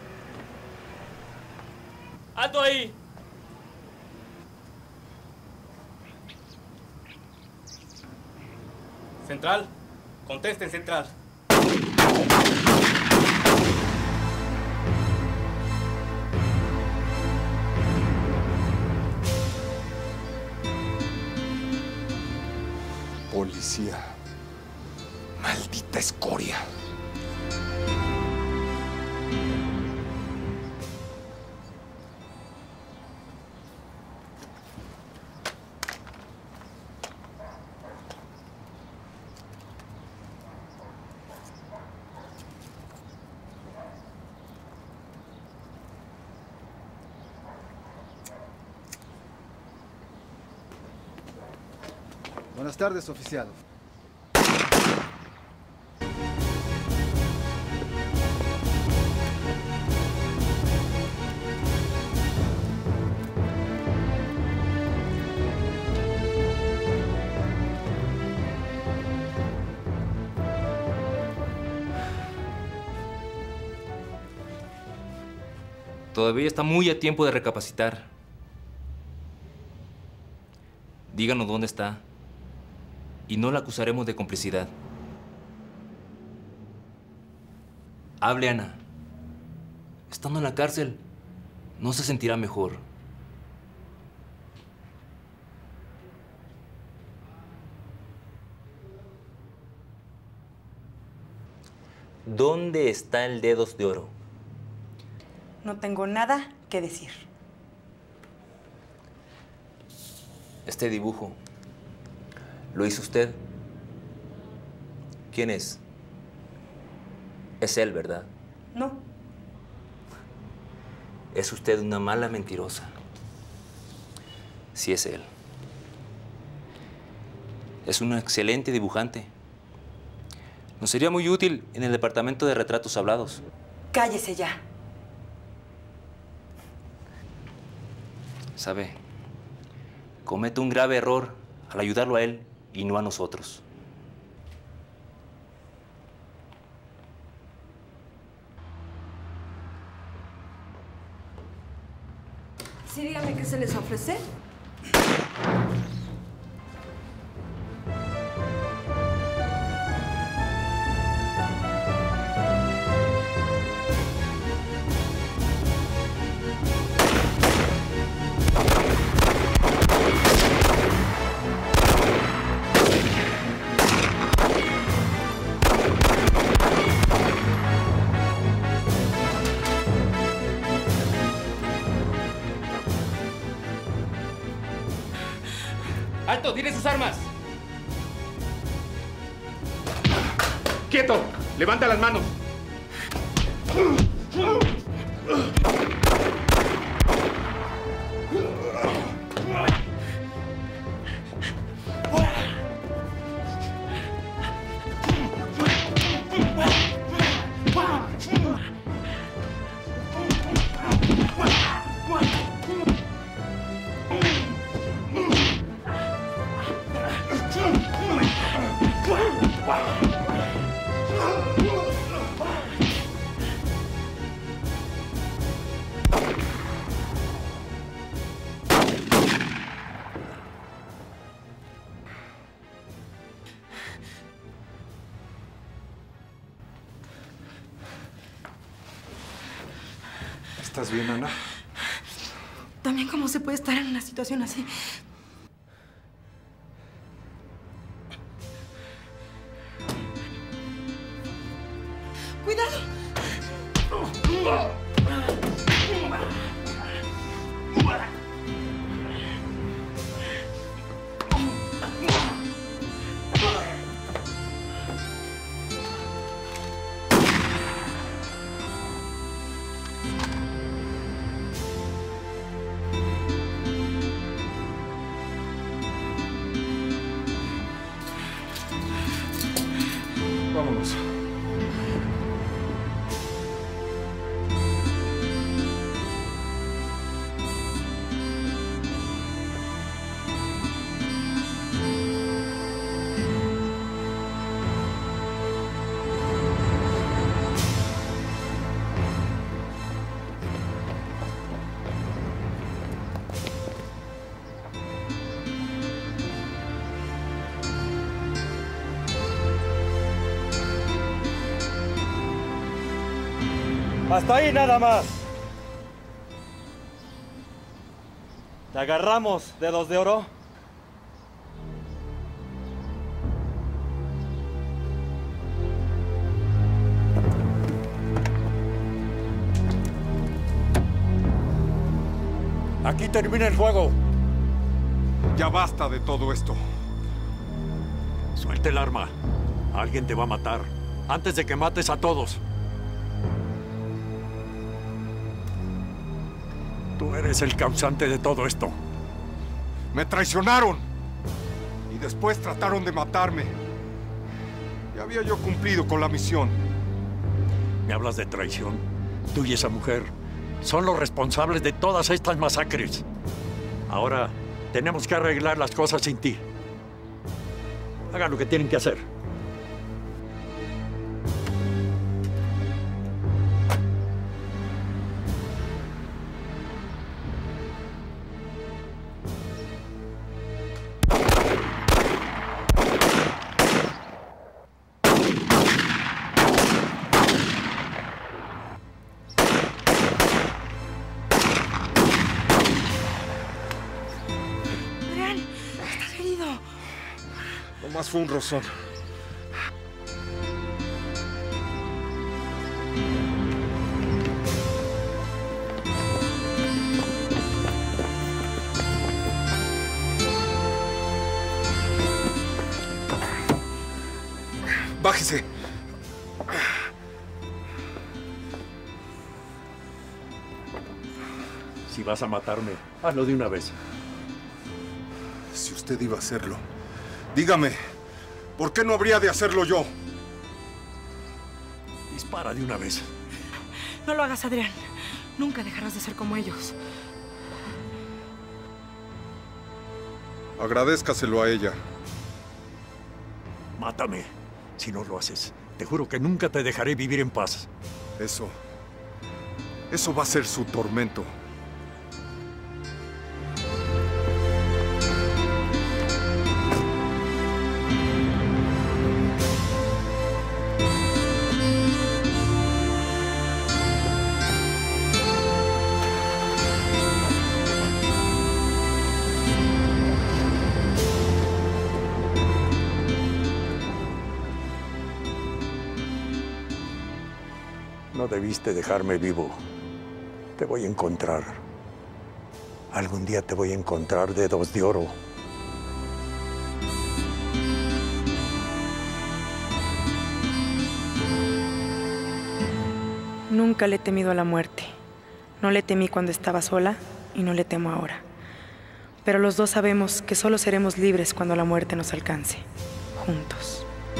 ¡Alto ahí! Central, contesten, Central. Policía. Maldita escoria. Buenas tardes, oficial. Todavía está muy a tiempo de recapacitar. Díganos dónde está y no la acusaremos de complicidad. Hable, Ana. Estando en la cárcel, no se sentirá mejor. ¿Dónde está el Dedos de Oro? No tengo nada que decir. Este dibujo, ¿lo hizo usted? ¿Quién es? Es él, ¿verdad? No. Es usted una mala mentirosa. Sí es él. Es un excelente dibujante. Nos sería muy útil en el departamento de retratos hablados. Cállese ya. ¿Sabe? Comete un grave error al ayudarlo a él y no a nosotros. Sí, dígame qué se les ofrece. ¡Alto! ¡Tiene sus armas! ¡Quieto! ¡Levanta las manos! ¿Estás bien, Ana? También, ¿cómo se puede estar en una situación así? ¡Cuidado! Vámonos. Hasta ahí nada más. Te agarramos, dedos de oro. Aquí termina el juego. Ya basta de todo esto. Suelta el arma. Alguien te va a matar. Antes de que mates a todos. Tú eres el causante de todo esto. Me traicionaron. Y después trataron de matarme. Ya había yo cumplido con la misión. ¿Me hablas de traición? Tú y esa mujer son los responsables de todas estas masacres. Ahora tenemos que arreglar las cosas sin ti. Hagan lo que tienen que hacer. Nomás fue un rozón. Bájese. Si vas a matarme, hazlo de una vez. Si usted iba a hacerlo, dígame, ¿por qué no habría de hacerlo yo? Dispara de una vez. No lo hagas, Adrián. Nunca dejarás de ser como ellos. Agradézcaselo a ella. Mátame. Si no lo haces, te juro que nunca te dejaré vivir en paz. Eso... Eso va a ser su tormento. No debiste dejarme vivo. Te voy a encontrar. Algún día te voy a encontrar, dedos de oro. Nunca le he temido a la muerte. No le temí cuando estaba sola y no le temo ahora. Pero los dos sabemos que solo seremos libres cuando la muerte nos alcance. Juntos.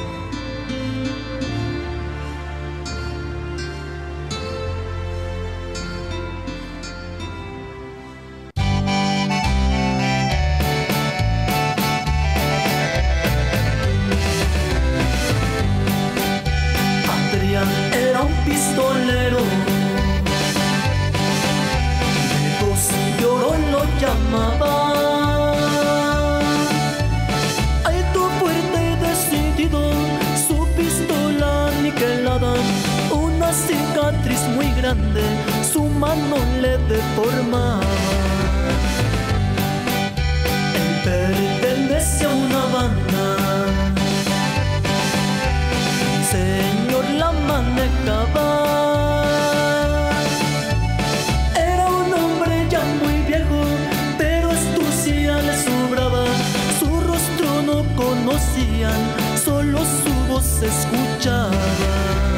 Era un pistolero, dedos de oro lo llamaba. Alto, fuerte y decidido. conocían, solo su voz se escuchaba.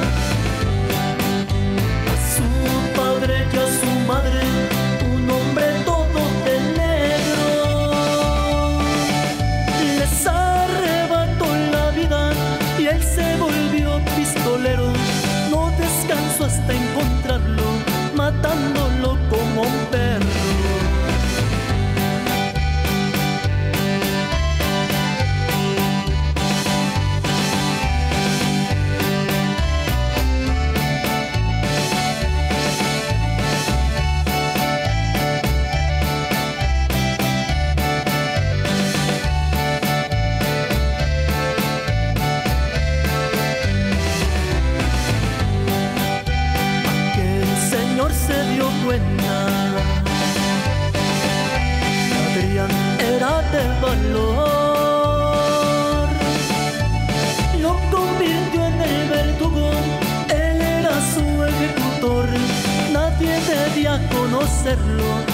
A su padre y a su madre, un hombre todo de negro, les arrebató la vida y él se volvió pistolero. No descansó hasta encontrarlo, matándolo como un perro. Se dio cuenta, Adrián era de valor, lo convirtió en el verdugo, él era su ejecutor, nadie debía conocerlo,